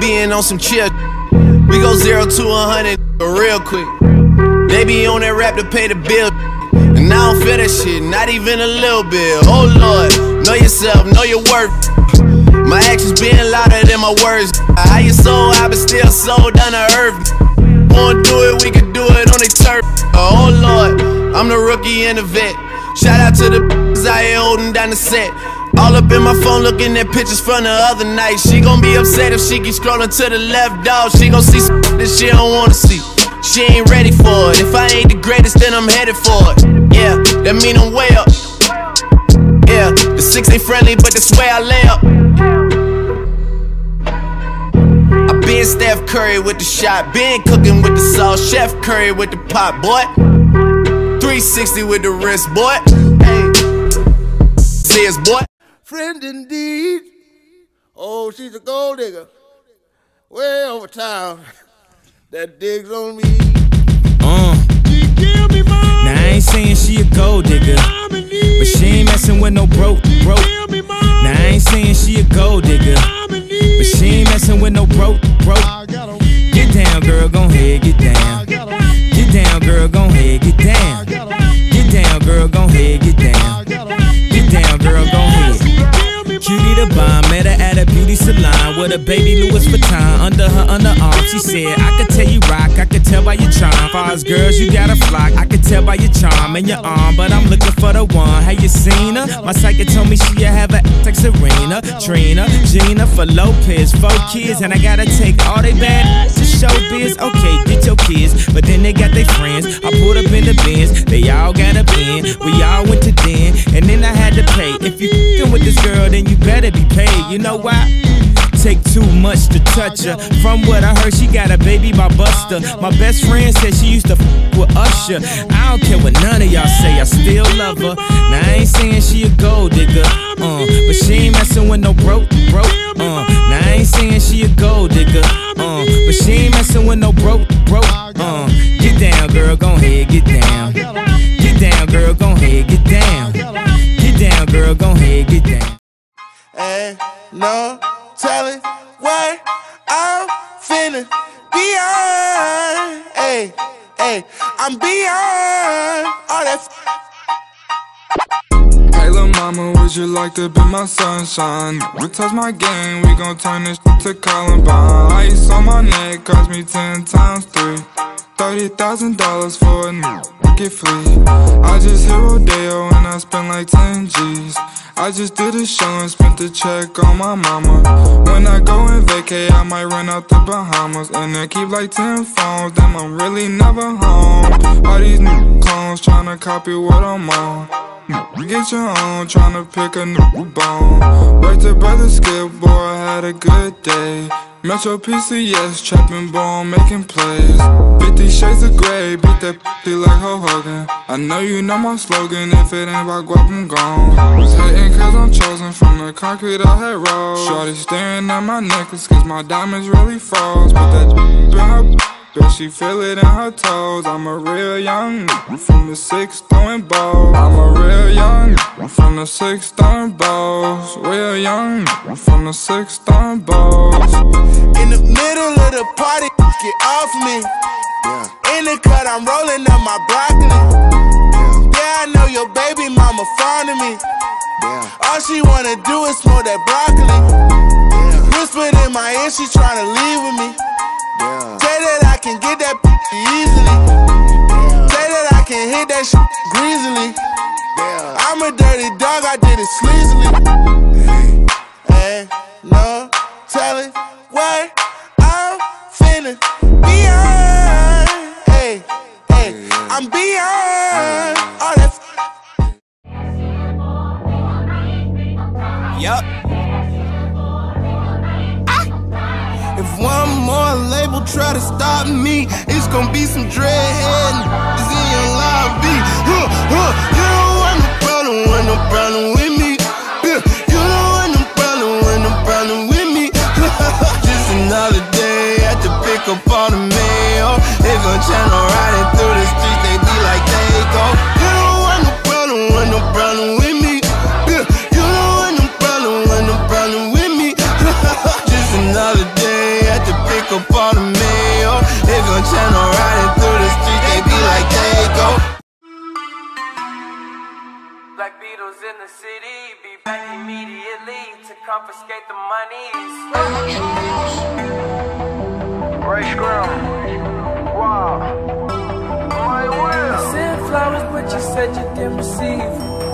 being on some chill. We go 0 to 100 real quick. They be on that rap to pay the bill, and I don't feel that shit, not even a little bit. Oh Lord, know yourself, know your worth. My actions being louder than my words. How you so high but still so down to earth? Wanna do it, we can do it on the turf. Oh Lord, I'm the rookie and the vet. Shout out to the b****s out here holding down the set. All up in my phone looking at pictures from the other night. She gon' be upset if she keep scrolling to the left, dog. She gon' see some that she don't wanna see. She ain't ready for it. If I ain't the greatest, then I'm headed for it. Yeah, that mean I'm way up. Yeah, the 6 ain't friendly, but that's where I lay up. I been Steph Curry with the shot, been cooking with the sauce, Chef Curry with the pot, boy. 360 with the wrist, boy. Hey, serious, boy. Friend indeed. Oh, she's a gold digger. Way over town. That digs on me. She give me money. Now I ain't saying she a gold digger, but she ain't messing with no broke. Now I ain't saying she a gold digger, but she ain't messing with no broke. Get down, girl, gon' ahead, get down. Get down, girl, gon' ahead, get down. Get down, girl, gon' ahead, get down. Get down, girl, gon' ahead. Cutie the bomb, met her at a beauty salon with a baby Louis Vuitton under her underarm. She said, I could tell you rock, I could tell by your charm. Far as girls, you got a flock, I could tell by your charm and your arm, but I'm looking for the one. Have you seen her? My psychic told me she'll have a like Serena, Trina, Gina for Lopez, 4 kids, and I gotta take all they bad to showbiz. Okay, get your kids, but then they got their friends. I pulled up in the Benz, they all got a bin. We all went to den, and then I had to pay. If you f***ing with this girl, then you better be paid. You know why? Take too much to touch her. From what I heard, she got a baby by Buster. My best friend said she used to f with Usher. I don't care what none of y'all say, I still love her. Now I ain't saying she a gold digger, but she ain't messing with no broke. Now I ain't saying she a gold digger, but she ain't messing with no broke. Get down, girl, gon' ahead, get down. Get down, girl, gon' ahead, get down. Get down, girl, gon' ahead, get down. Ain't no telling what I'm finna beyond. Hey, hey, I'm beyond all that. Hey lil' mama, would you like to be my sunshine? We touch my game, we gon' turn this to Columbine. Ice on my neck cost me 10 times 3. $30,000 for a new get free. I just hit Rodeo and I spent like 10 G's. I just did a show and spent the check on my mama. When I go and vacay, I might run out the Bahamas. And then keep like 10 phones, damn I'm really never home. All these new clones tryna copy what I'm on. Get your own, tryna pick a new bone. Worked to Brother Skip, boy, I had a good day. Metro PCS, trapping ball, making plays. 50 shades of gray, beat that p***y like Hulk Hogan. I know you know my slogan, if it ain't about guap, I'm gone. Was hating cause I'm chosen from the concrete I had rolled. Shorty staring at my necklace cause my diamonds really froze. Put that in her but she feel it in her toes. I'm a real young from the 6 throwing balls. I'm a real young from the 6 throwing balls. Real young from the 6 throwing balls. In the middle of the party, get off me. In the cut, I'm rolling up my broccoli. Yeah, I know your baby mama fond of me. All she wanna do is smoke that broccoli. Whispered in my ear, she tryna leave with me. Say that I can get that easily. Say that I can hit that shit greasily. I'm a dirty dog, I did it sleazily. Ain't no telling what I'm finna beyond. Hey, hey, I'm beyond all that. Yup. If one more label try to stop me, it's gonna be some dreadhead niggas in your lobby. You don't want no problem with me. You don't want no problem with me. Just another day, had to pick up all the mail. They gon' channel riding through the streets, they be like they go. You don't want no problem with me. You don't want no problem with me. Just another day, had channel riding through the street, they be like, there you go. Black Beatles in the city, be back immediately to confiscate the money. Ray Scrum. Wow. My will. Sent flowers, but you said you didn't receive.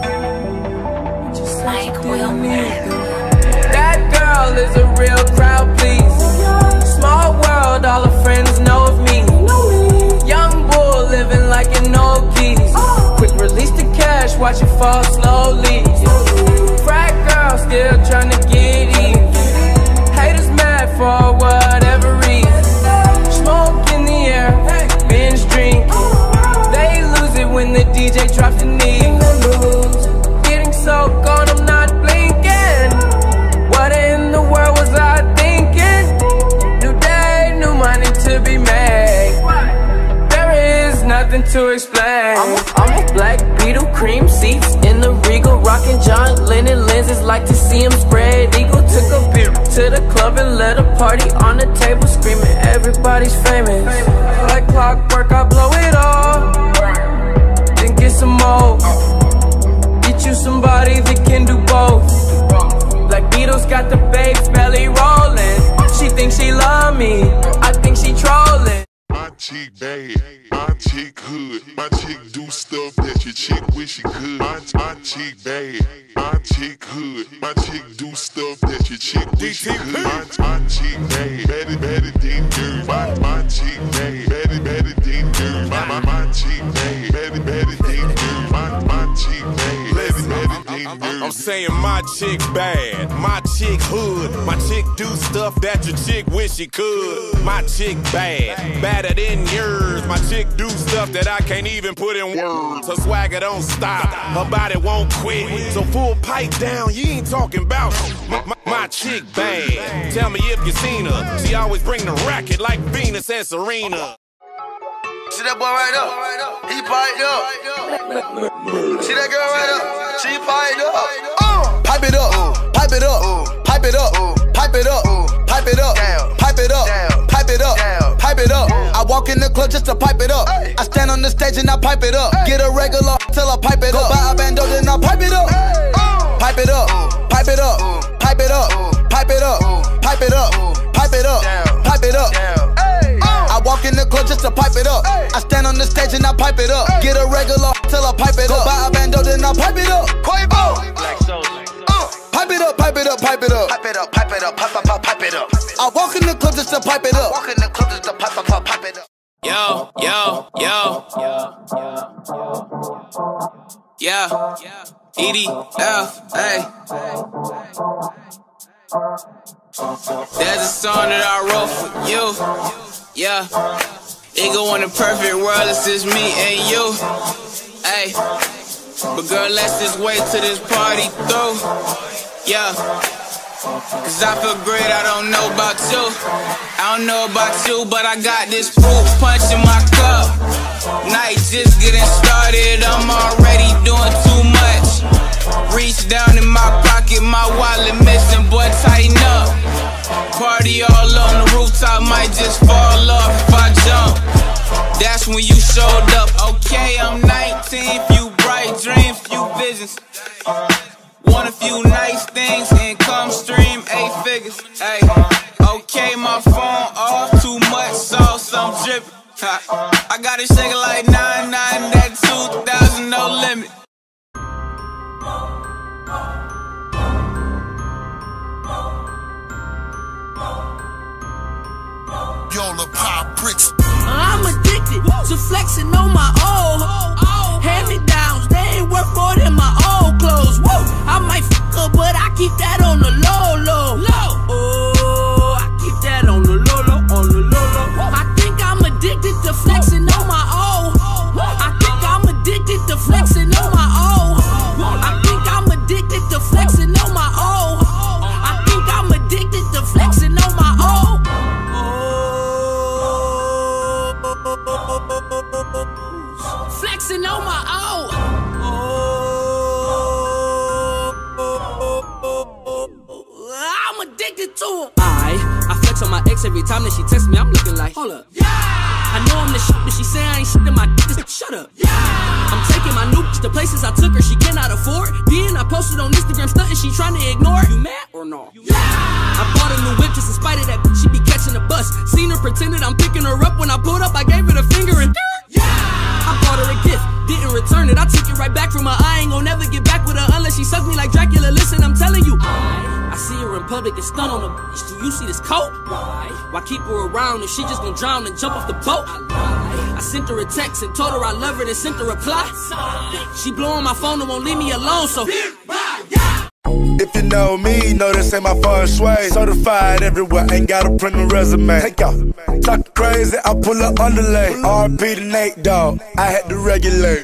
But you said you didn't need them. That girl is a real crowd, please. Small world, all her friends know of me. Young bull living like an old keys. Quick release the cash, watch it fall slowly. Frat girl still trying to get even. Haters mad for whatever reason. Smoke in the air, binge drink. They lose it when the DJ drops the knee. Getting so gone, I'm not blinking. What in the world was I thinking? New day, new money to be made. There is nothing to explain. I'm a black Beetle, cream seats in the Regal, rocking John Lennon lenses, like to see him spread eagle. Took a beer to the club and let a party on the table, screaming everybody's famous. Like clockwork, I blow it all, then get some more. Get you somebody that can do both. Black Beatles got the babes belly rolling. She thinks she love me, I think she trolling. My chick bad, my chick hood, my chick do stuff that your chick wish she could. My chick bad, my chick hood, my chick do stuff that your chick wish she could. My chick bad, better than girl. My chick bad, better than girl. My chick bad, better than girl. My chick bad, better than girl. I'm saying my chick bad, my chick hood, my chick do stuff that your chick wish she could. My chick bad, badder than yours. My chick do stuff that I can't even put in words. Her swagger don't stop, her body won't quit. So full pipe down, you ain't talking about my chick bad. Tell me if you seen her, she always bring the racket like Venus and Serena. See that boy right up? He piped up. See that girl right up? She piped up. Pipe it up, pipe it up, pipe it up, pipe it up, pipe it up, pipe it up, pipe it up, pipe it up. I walk in the club just to pipe it up. I stand on the stage and I pipe it up. Get a regular till I pipe it up. Go buy a bando then I pipe it up. Pipe it up, pipe it up, pipe it up, pipe it up, pipe it up, pipe it up, pipe it up. I walk in the club just to pipe it up. I stand on the stage and I pipe it up. Get a regular till I pipe it up. Go buy a bando then I pipe it up. Pipe it up, pipe it up, pipe it up. Pipe it up, pipe it up, pipe it up. I walk in the club just to pipe it up. Walk in the club just to pipe it up. Yo, yo, yo. Yeah, EDF, hey. There's a song that I wrote for you. Yeah, it go in the perfect world, it's just me and you. Hey, but girl, let's just wait till this party through. Yeah, cause I feel great, I don't know about you. I don't know about you, but I got this fruit punch in my cup. Night just getting started, I'm already doing too much. Reach down in my pocket, my wallet missing, boy, tighten up. Party all on the rooftop, might just fall off if I jump. That's when you showed up. Okay, I'm 19, few bright dreams, few visions. Want a few nice things, income stream, 8 figures. Hey, okay, my phone off, too much sauce, I'm dripping. I got it shaking like 99, that 2000, no limit. Yola pop bricks. I'm addicted to flexing on my old hand-me-downs. They ain't worth more than my old clothes. Woo! I might fuck her, but I keep that on the low. Oh, I keep that on the low. I think I'm addicted to flexing on my old. I think I'm addicted to flexing on my old. I think I'm addicted to flexing on my old. I think I'm addicted to flexing on my old. Flexing on my own. I'm addicted to him. I flex on my ex every time that she texts me. I'm looking like, hold up. Yeah! I the shit, but she say I ain't shit in my dick. Shut up. I'm taking my new bitch to places I took her she cannot afford. Then I posted on Instagram stunting, she trying to ignore it. You mad or no? I bought a new whip just in spite of that bitch, she be catching the bus. Seen her pretended I'm picking her up. When I pulled up, I gave her the finger and I bought her a gift, didn't return it. I took it right back from her. I ain't gon' never get back with her unless she suck me like Dracula. Listen, I'm telling you, I see her in public and stun on her bitch. Do you see this coat? Why keep her around if she just gon' drown and jump off the boat? I sent her a text and told her I love her, then sent her a reply. She blowing my phone and won't leave me alone, so if you know me, know this ain't my feng shui. Certified everywhere, ain't gotta print a resume. Take off, talk crazy, I pull up underlay. RP to Nate, dog, I had to regulate.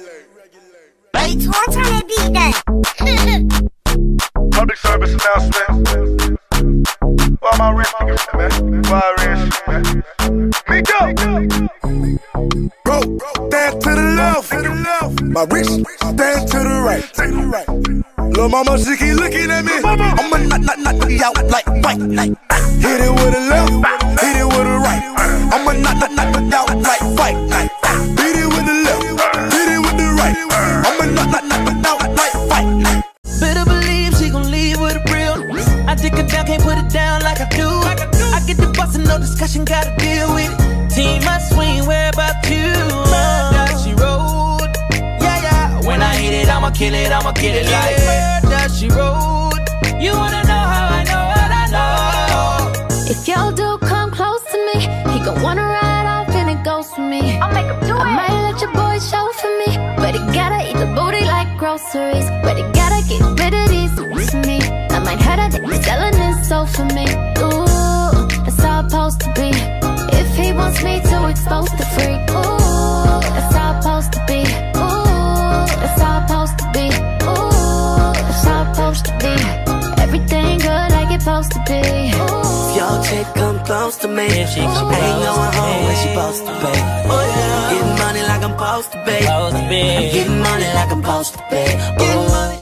Hey, turn that beat down. Public service announcement. Why my rich niggas, man? Why rich, man? Me go! Bro, stand to the left. My wrist, stand to the right. Lil' mama, she keep looking at me. I'ma knock you out like white night. Hit it with a left, hit it with a right. I'ma knock you out like white night. Hit it with the left, hit it with the right. I'ma knock you out like white night. better believe she gon' leave with a real. I dig her down, can't put it down like I do. I get the boss and no discussion, gotta deal with it. Team, I swing, where about you? Does she road? Yeah. When I hit it, I'ma kill it, I'ma get it like where does she road? You wanna know how I know what I know? If your dude come close to me, he gon' wanna ride off and it goes for me. I'll make him do it. I might let your boy show for me, but he gotta eat the booty like groceries. But he gotta get rid of these for me. I might hurt her, they selling his soul for me. Ooh, that's how it's supposed to be. If he wants me to expose the freak, ooh, that's how it's supposed to be. Ooh, that's how it's supposed to be. Ooh, that's how it's supposed to be. Everything good like it's supposed to be. Ooh. Your chick come close to me. She ain't going home when she supposed to be. Getting money like I'm supposed to be. I'm getting money like I'm supposed to be. Getting money.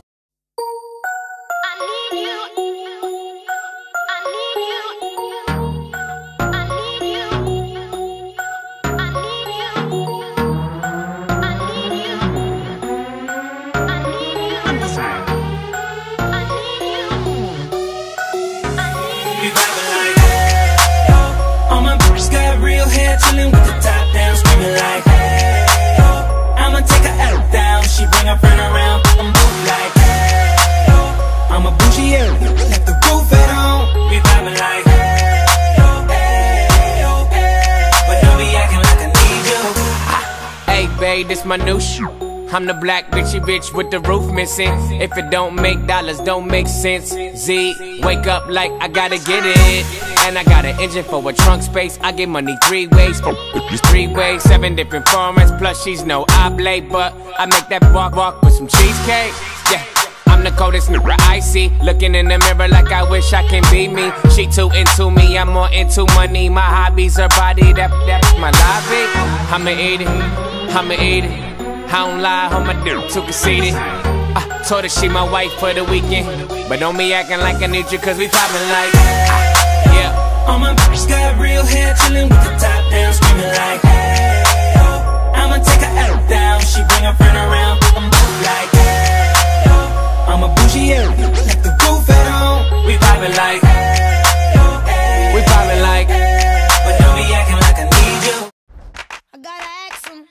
Chillin' with the top down, screaming like, hey, oh. I'ma take her out down. She bring her friend around, I'm move like, hey, oh. I'm a bougie area, let the roof at home. We vibing like, hey, oh, hey, oh, hey. But don't be acting like I need you. Hey, babe, this my new shoe. I'm the black bitch with the roof missing. If it don't make dollars, don't make sense. Z, wake up like I gotta get it. And I got an engine for a trunk space. I get money 3 ways, 3 ways, 7 different formats. Plus she's no oblate, but I make that walk with some cheesecake. Yeah, I'm the coldest nigga I see. Looking in the mirror like I wish I can be me. She too into me, I'm more into money. My hobbies, her body, that's my lobby. I'ma eat it. I don't lie, on my dick, too conceited. I told her she my wife for the weekend, but don't be acting like I need you, cause we poppin' like, yeah. All my bitches got real hair, chillin' with the top down, screaming like, hey, oh. I'ma take her out down, she bring her friend around, I'm move like, hey, oh. I'm a bougie area, let the roof at home. We vibin' like, hey, oh, hey, we vibin' like, hey, but don't be acting like I need you. I gotta ask him,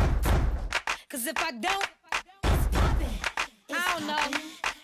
cause if I don't, I don't know.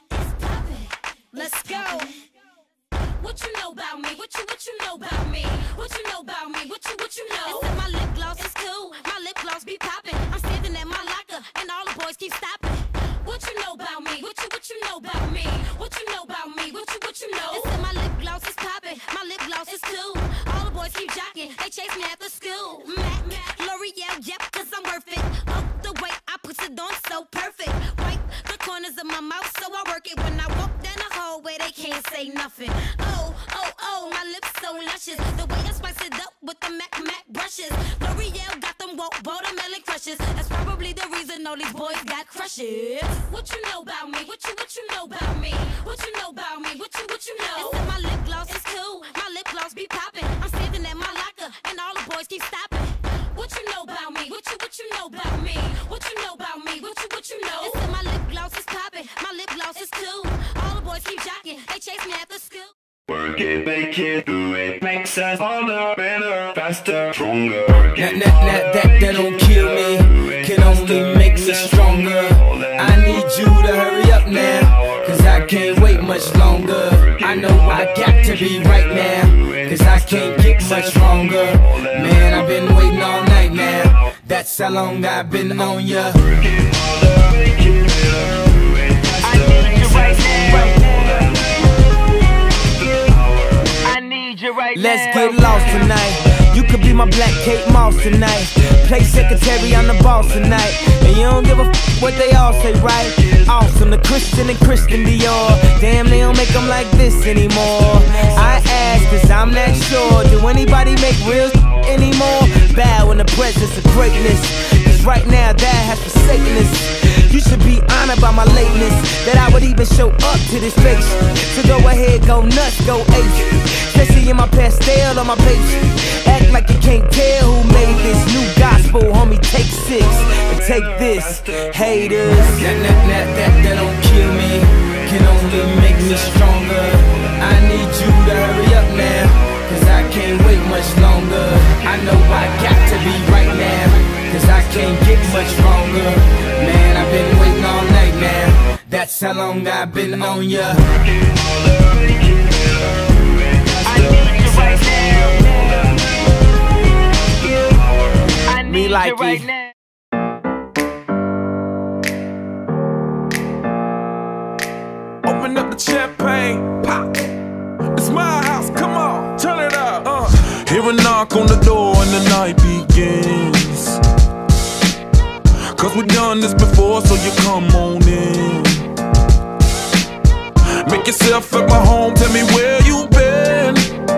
Let's go. What you know about me? What you know about me? What you know about me? What you know? They said my lip gloss is cool. My lip gloss be popping. I'm standing at my locker and all the boys keep stopping. What you know about me? What you know about me? What you know about me? What you know? They said my lip gloss is popping. My lip gloss is cool. All the boys keep jocking. They chase me after school. Mac, L'Oreal, yep, cause I'm worth it. Oh, the way I put it on so perfect. Wipe the corners of my mouth so I work it. When I walk down the hallway, they can't say nothing. Oh, my lips so luscious. The way I spice it up with the Mac brushes. L'Oreal got them watermelon crushes. That's probably the reason all these boys got crushes. What you know about me? What you know about me? What you know about me? What you know? They said my lip gloss is cool. My lip gloss be popping. I'm standing at my locker and all the boys keep stopping. What you know? work it, make it, do it. Makes us harder, better, faster, stronger. That don't kill me, can only make me stronger. I need you to hurry up now, cause I can't wait much longer. I know I got to be right now, cause I can't get much longer. Man, I've been waiting all night now, that's how long I've been on ya. Let's get lost tonight. You could be my black Kate Moss tonight. Play secretary, I'm the boss tonight. And you don't give a f what they all say, right? Awesome, the Christian and Christian Dior. Damn, they don't make them like this anymore. I ask, cause I'm not sure. Do anybody make real anymore? Bow in the presence of greatness, cause right now that has forsaken us. You should be honored by my lateness, that I would even show up to this place. So go ahead, go nuts, go ape. Especially in my pastel on my page. Act like you can't tell who made this new gospel, homie. Take 6 and take this, haters. That don't kill me, can only make me stronger. I need you to hurry up now, cause I can't wait much longer. I know I got to be right now, cause I can't get much longer. Man, I've been waiting all night now, that's how long I've been on ya. Me like it. Open up the champagne, pop. It's my house, come on, turn it up. Hear a knock on the door and the night begins. Cause we've done this before, so you come on in. Make yourself at my home, tell me where you been.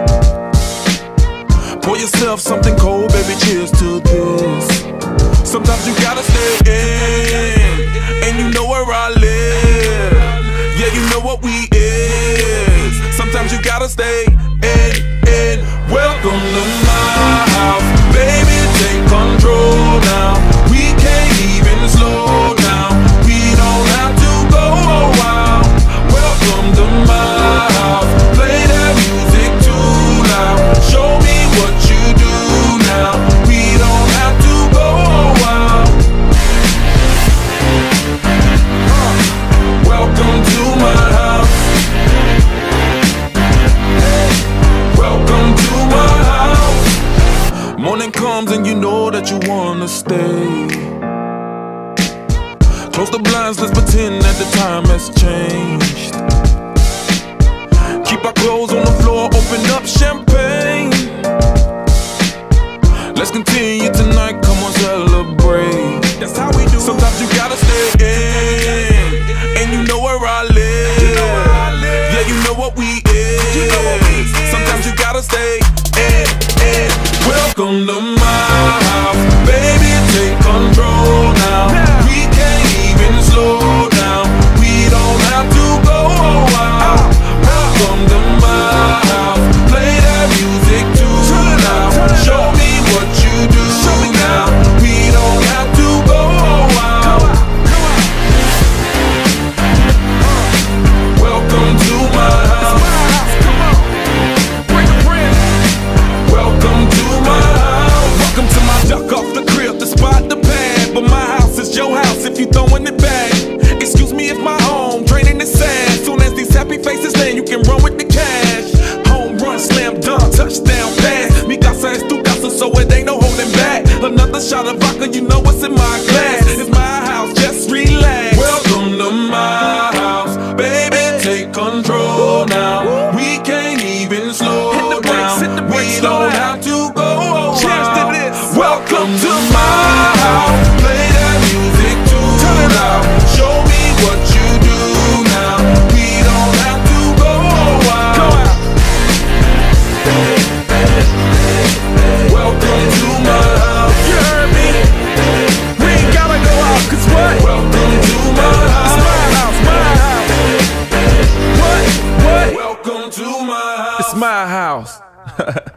Pour yourself something cold, baby, cheers to this. Sometimes you gotta stay in, and you know where I live. Yeah, you know what we is. Sometimes you gotta stay in. Welcome to my house, baby, take control now. We can't even slow down, we don't have to go a while. Welcome to my house, play that music too loud. Show me what you do now, we don't have to go a while. Welcome to my house. Welcome to my house. Morning comes and you know that you wanna stay. Close the blinds, let's pretend that the time has changed. Keep our clothes on the floor, open up champagne. Let's continue tonight, come on, celebrate. That's how we do. Sometimes you gotta stay in, and you know where I live. Yeah, you know what we is. Sometimes you gotta stay in. Welcome to my house, baby, take control now. We can't even slow down, we don't have to go a while. Welcome to my house, play that music too loud. Show me what you do now, we don't have to go a while. Welcome to my house. Welcome to my house. Welcome to my duck off the crib, the spot, the pad. But my house is your house if you throwing it back. Excuse me if my home draining the sand. Soon as these happy faces land, you can run with the cash. Home run, slam dunk, touchdown pass. Mi casa es tu casa, so it ain't no holding back. Another shot of vodka, you know what's in my glass. It's my house, just relax. Welcome to my house, baby, take control now. We can't even slow down, we don't have to go a while. Welcome to my house, play that music too loud. Show me what you do now, we don't have to go a while. Welcome to my house. You heard me? We ain't gotta go out, cause what? Welcome to my house. It's my house, my house. What? Welcome to my house. It's my house.